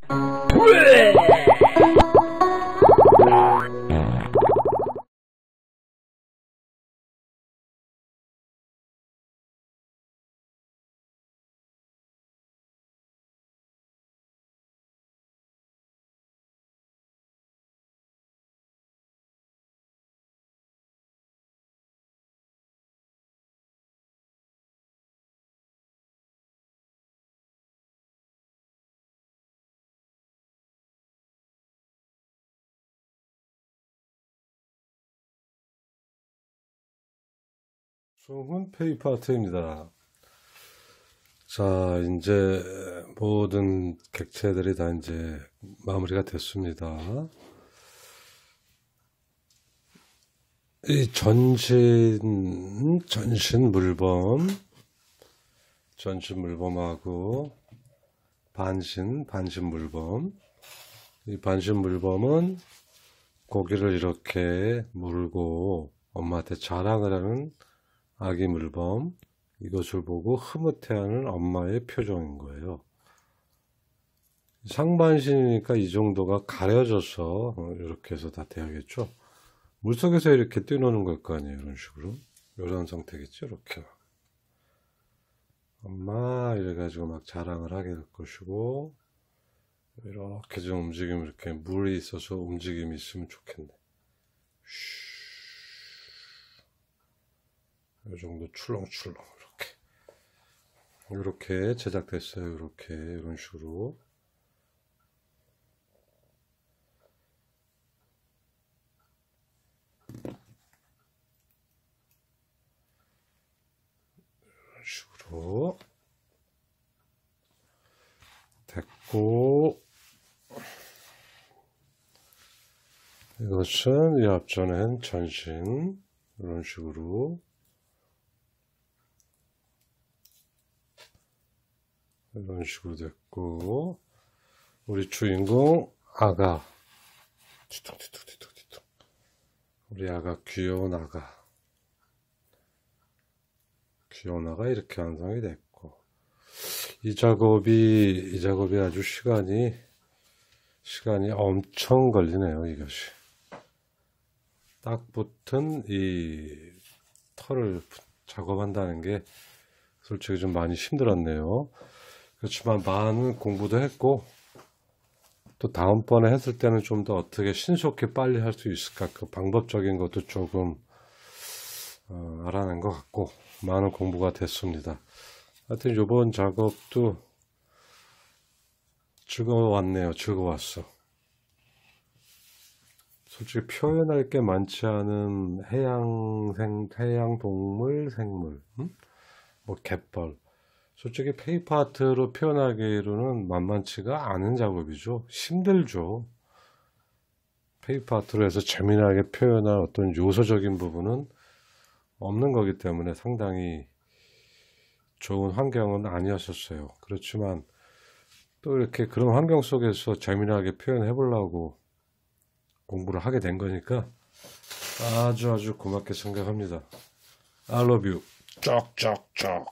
좋은 페이퍼 아트입니다. 자, 이제 모든 객체들이 다 이제 마무리가 됐습니다. 이 전신 물범하고 반신 물범. 이 반신 물범은 고기를 이렇게 물고 엄마한테 자랑을 하는 아기 물범, 이것을 보고 흐뭇해하는 엄마의 표정인 거예요. 상반신이니까 이 정도가 가려져서 이렇게 해서 다 돼야겠죠. 물속에서 이렇게 뛰노는 걸 거 아니에요. 이런 식으로. 이런 상태겠죠. 이렇게 엄마 이래가지고 막 자랑을 하게 될 것이고, 이렇게 좀 움직이면, 이렇게 물이 있어서 움직임이 있으면 좋겠네. 이 정도 출렁출렁 이렇게 제작됐어요. 이렇게 이런 식으로. 이런 식으로 됐고, 이것은 이 앞전엔 전신, 이런 식으로 됐고, 우리 주인공 아가, 뒤뚱 우리 아가, 귀여운 아가 이렇게 완성이 됐고, 이 작업이 아주 시간이 엄청 걸리네요. 이것이 딱 붙은 이 털을 작업한다는 게 솔직히 좀 많이 힘들었네요. 그렇지만 많은 공부도 했고, 또 다음번에 했을 때는 좀 더 어떻게 신속히 빨리 할 수 있을까, 그 방법적인 것도 조금 알아낸 것 같고, 많은 공부가 됐습니다. 하여튼 이번 작업도 즐거웠어. 솔직히 표현할 게 많지 않은 해양 동물, 생물, 뭐 갯벌. 솔직히 페이퍼 아트로 표현하기로는 만만치가 않은 작업이죠. 힘들죠. 페이퍼 아트로 해서 재미나게 표현할 어떤 요소적인 부분은 없는 거기 때문에 상당히 좋은 환경은 아니었었어요. 그렇지만 또 이렇게 그런 환경 속에서 재미나게 표현해 보려고 공부를 하게 된 거니까 아주 고맙게 생각합니다. I love you. 쩍쩍쩍.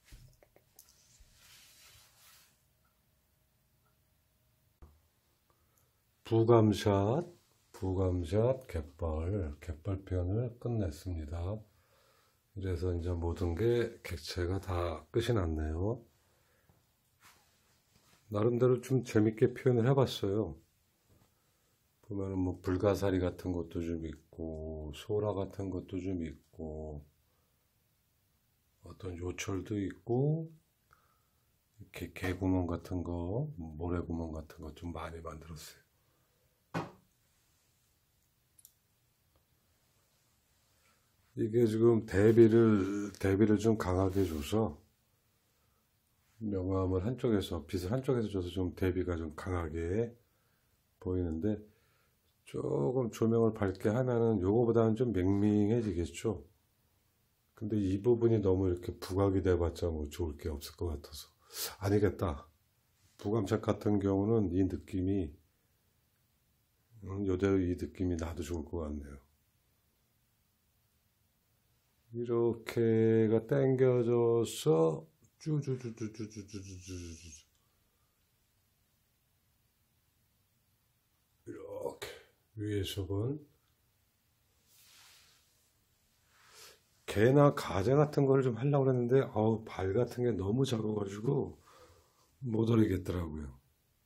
부감샷 갯벌 표현을 끝냈습니다. 그래서 이제 모든 게 객체가 다 끝이 났네요. 나름대로 좀 재밌게 표현을 해봤어요. 보면은 뭐 불가사리 같은 것도 좀 있고, 소라 같은 것도 좀 있고, 어떤 요철도 있고, 이렇게 개구멍 같은 거, 모래구멍 같은 거 좀 많이 만들었어요. 이게 지금 대비를 좀 강하게 줘서, 명암을 한쪽에서, 빛을 한쪽에서 줘서 좀 대비가 좀 강하게 보이는데, 조금 조명을 밝게 하면은 요거보다는 좀 맹맹해지겠죠. 근데 이 부분이 너무 이렇게 부각이 돼봤자 뭐 좋을 게 없을 것 같아서. 아니겠다. 부감샷 같은 경우는 이 느낌이, 요대로 이 느낌이 나도 좋을 것 같네요. 이렇게가 당겨져서 쭈쭈쭈쭈쭈쭈쭈쭈쭈 위에 속은 개나 가재 같은 걸 좀 하려고 그랬는데 발 같은 게 너무 작아가지고 못 올리겠더라고요.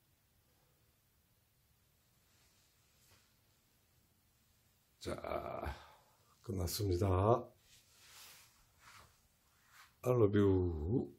자, 끝났습니다. I love you.